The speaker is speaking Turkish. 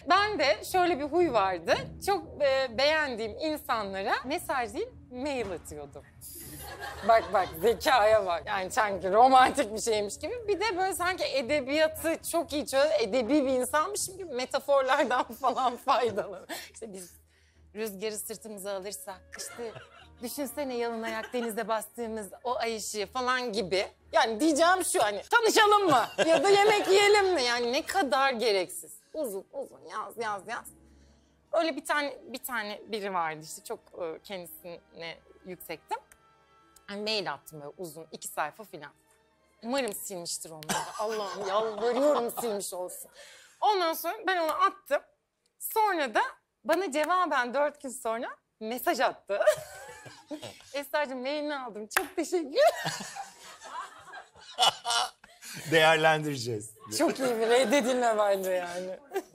Ben de şöyle bir huy vardı. Çok beğendiğim insanlara mesaj değil, mail atıyordum. Bak zekaya bak. Yani sanki romantik bir şeymiş gibi. Bir de böyle sanki edebiyatı çok iyi çözen edebi bir insanmışım gibi metaforlardan falan faydalanır. İşte biz rüzgarı sırtımıza alırsak, işte düşünsene yalın ayak denizde bastığımız o ay ışığı falan gibi. Yani diyeceğim şu, hani tanışalım mı ya da yemek yiyelim mi? Yani ne kadar gereksiz. Uzun yaz. Öyle bir tane biri vardı işte, çok kendisine yüksektim. Yani mail attım böyle uzun 2 sayfa filan. Umarım silmiştir onları da. Allah'ım yalvarıyorum silmiş olsun. Ondan sonra ben onu attım. Sonra da bana cevaben 4 gün sonra mesaj attı. Esra'cığım mailini aldım. Çok teşekkür. Değerlendireceğiz. Çok iyi bir reddedilme bence yani.